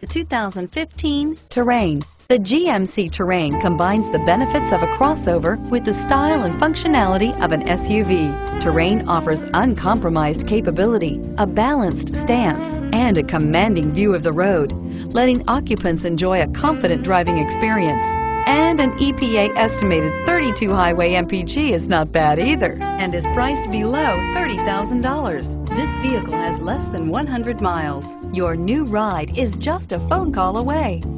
The 2015 Terrain. The GMC Terrain combines the benefits of a crossover with the style and functionality of an SUV. Terrain offers uncompromised capability, a balanced stance, and a commanding view of the road, letting occupants enjoy a confident driving experience. And an EPA estimated 32 highway MPG is not bad either, and is priced below $30,000. This vehicle has less than 100 miles. Your new ride is just a phone call away.